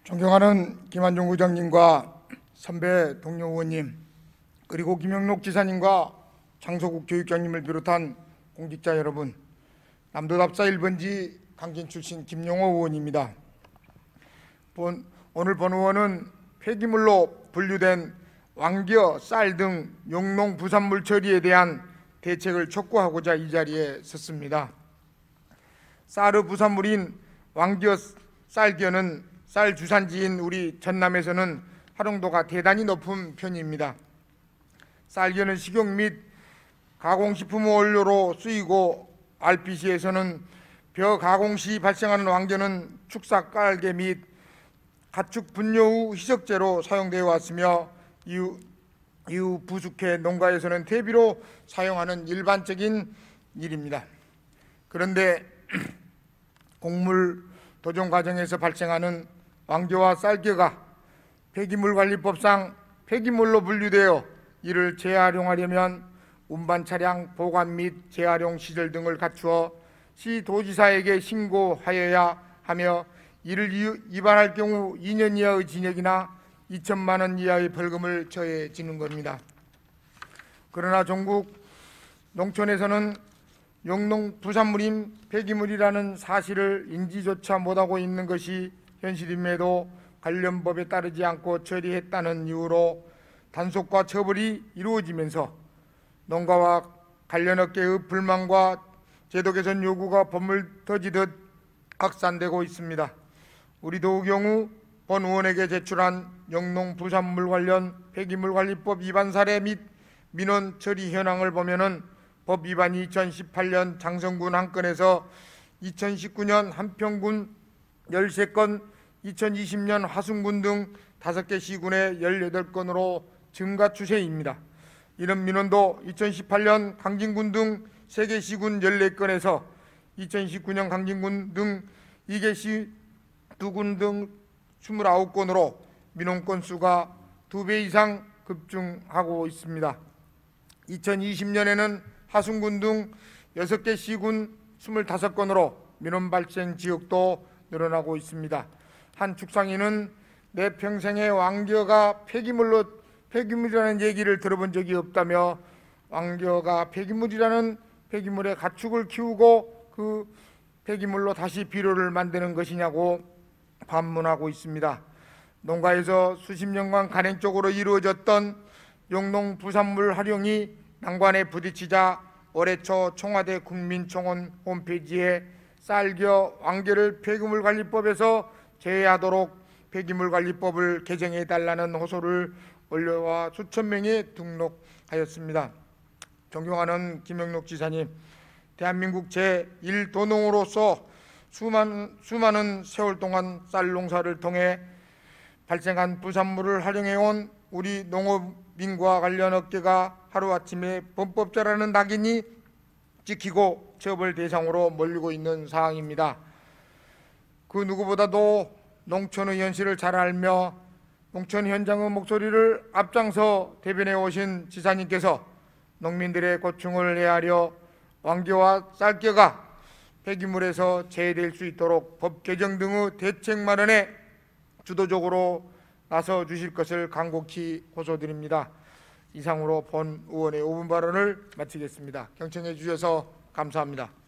존경하는 김한종 의장님과 선배 동료 의원님, 그리고 김영록 지사님과 장소국 교육장님을 비롯한 공직자 여러분, 남도답사 1번지 강진 출신 김용호 의원입니다. 오늘 본 의원은 폐기물로 분류된 왕겨, 쌀 등 용농 부산물 처리에 대한 대책을 촉구하고자 이 자리에 섰습니다. 쌀의 부산물인 왕겨, 쌀겨는 쌀 주산지인 우리 전남에서는 활용도가 대단히 높은 편입니다. 쌀겨는 식용 및 가공식품 원료로 쓰이고 RPC에서는 벼 가공 시 발생하는 왕겨는 축사 깔개 및 가축 분뇨 후 희석제로 사용되어 왔으며 이후 부숙해 농가에서는 퇴비로 사용하는 일반적인 일입니다. 그런데 곡물 도종 과정에서 발생하는 왕겨와 쌀겨가 폐기물관리법상 폐기물로 분류되어 이를 재활용하려면 운반 차량 보관 및 재활용 시설 등을 갖추어 시도지사에게 신고하여야 하며 이를 위반할 경우 2년 이하의 징역이나 2천만 원 이하의 벌금을 처해지는 겁니다. 그러나 전국 농촌에서는 용농 부산물인 폐기물이라는 사실을 인지조차 못하고 있는 것이 현실임에도 관련 법에 따르지 않고 처리했다는 이유로 단속과 처벌이 이루어지면서 농가와 관련 업계의 불만과 제도 개선 요구가 범을 터지듯 확산되고 있습니다. 우리 도의 경우 본 의원에게 제출한 용농 부산물 관련 폐기물관리법 위반 사례 및 민원 처리 현황을 보면은 법 위반이 2018년 장성군 1건에서 2019년 한평군 13건, 2020년 화순군 등 5개 시군에 18건으로 증가 추세입니다. 이런 민원도 2018년 강진군 등 3개 시군 14건에서 2019년 강진군 등 2개 시 2군 등 29건으로 민원 건수가 2배 이상 급증하고 있습니다. 2020년에는 하순군 등 6개 시군 25건으로 민원 발생 지역도 늘어나고 있습니다. 한 축상인은 내 평생에 왕겨가 폐기물이라는 얘기를 들어본 적이 없다며 왕겨가 폐기물의 가축을 키우고 그 폐기물로 다시 비료를 만드는 것이냐고 반문하고 있습니다. 농가에서 수십 년간 간행적으로 이루어졌던 용농 부산물 활용이 난관에 부딪히자 올해 초 청와대 국민청원 홈페이지에 쌀겨, 왕겨를 폐기물관리법에서 제외하도록 폐기물관리법을 개정해달라는 호소를 올려와 수천 명이 등록하였습니다. 존경하는 김영록 지사님, 대한민국 제1도농으로서 수많은 세월 동안 쌀 농사를 통해 발생한 부산물을 활용해온 우리 농업인과 관련 업계가 하루아침에 범법자라는 낙인이 찍히고 처벌 대상으로 몰리고 있는 상황입니다. 그 누구보다도 농촌의 현실을 잘 알며 농촌 현장의 목소리를 앞장서 대변해 오신 지사님께서 농민들의 고충을 헤아려 왕겨와 쌀겨가 폐기물에서 제외될 수 있도록 법 개정 등의 대책 마련에 주도적으로 나서 주실 것을 간곡히 호소드립니다. 이상으로 본 의원의 5분 발언을 마치겠습니다. 경청해 주셔서 감사합니다.